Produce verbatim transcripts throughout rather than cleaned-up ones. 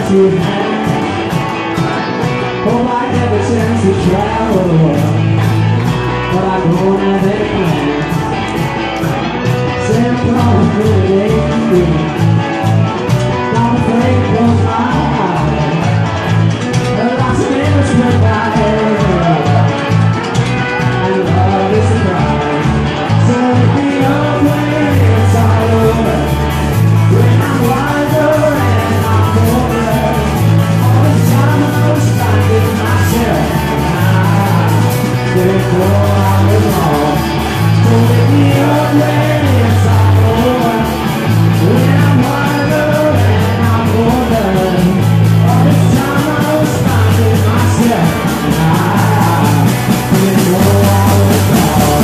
to have. Hope I get the chance to travel the world, but I don't have any plans. Santa Claus is really waiting. Not afraid to close my eyes. Lots of neighbors went by everywhere, and love is a surprise. So let me know when it's all over, when I'm wiser and I'm older. All this time I was finding myself, I didn't know I was wrong. So let me know when it's all over, when I'm wiser and I'm older. All this time I was finding myself, I didn't know I was wrong.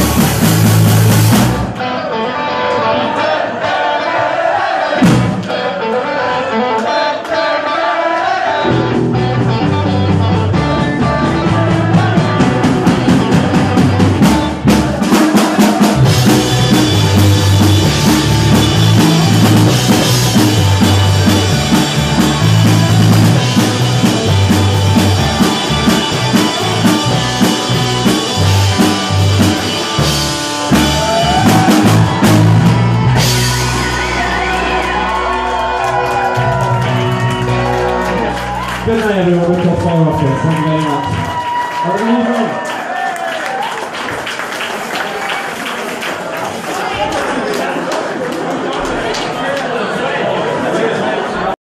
Good night everyone, we'll far off this. Thank you very much. Have a good evening.